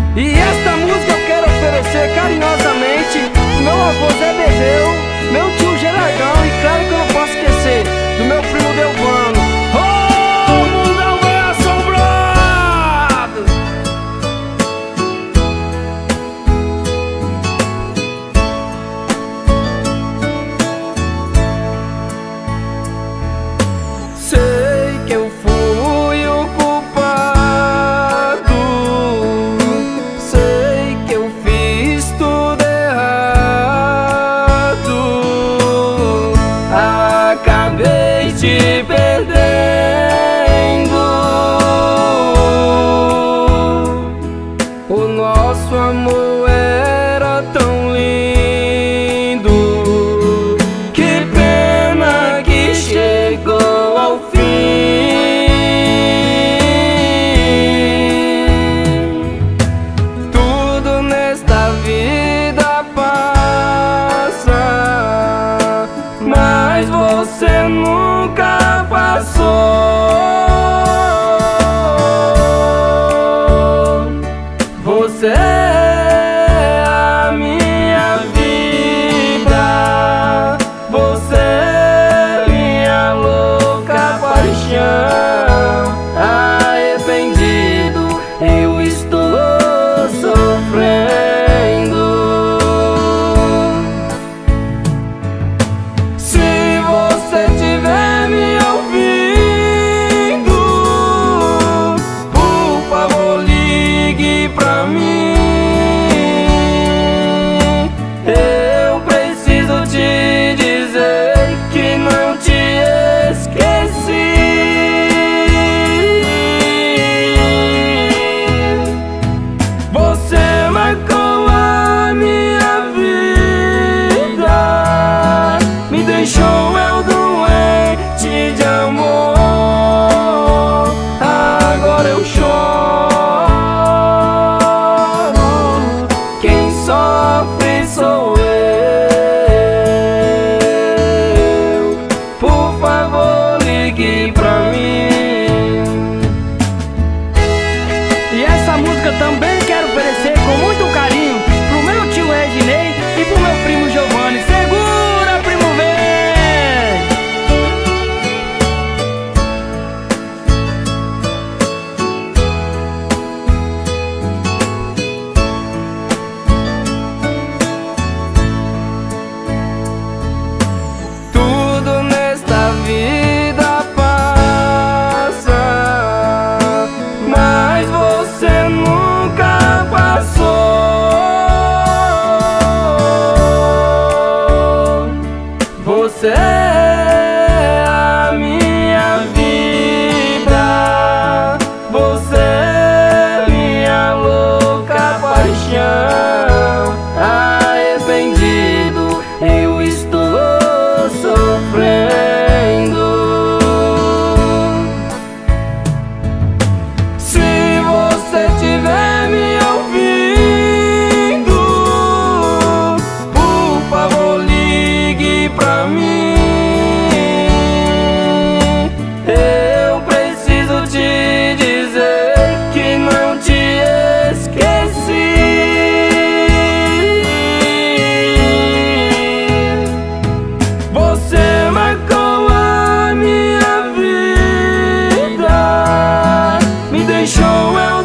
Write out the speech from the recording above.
E esta música eu quero oferecer carinhosamente pro meu avô Zé Bezeu, meu tio Gerardão, e claro que eu não posso esquecer do meu primo Delvano. Oh, o mundão é assombrado! Sei que eu fui o culpado, sei que eu fiz tudo errado, acabei te perdendo. O nosso amor era tão lindo, que pena que chegou ao fim. Tudo nesta vida passa, mas você nunca passou. Você é a minha vida, você é minha louca paixão. Arrependido eu estou sofrendo. Se você tiver me ouvindo, por favor ligue pra mim. Eu preciso te dizer que não te esqueci. Você marcou a minha vida, me deixou eu doente de amor. Agora eu choro, quem sofre sou eu. Por favor ligue pra mim. E essa música também quero oferecer com muito carinho pro meu tio Reginei e pro meu primo Giovanni. Segura, primo, vem! Tudo nesta vida passa, mas você nunca passou. Você é a minha vida, você é minha louca paixão. Arrependido eu estou sofrendo. Se você tiver me ouvindo, por favor ligue pra mim. Eu preciso te dizer que não te esqueci. Você marcou a minha vida, me deixou eu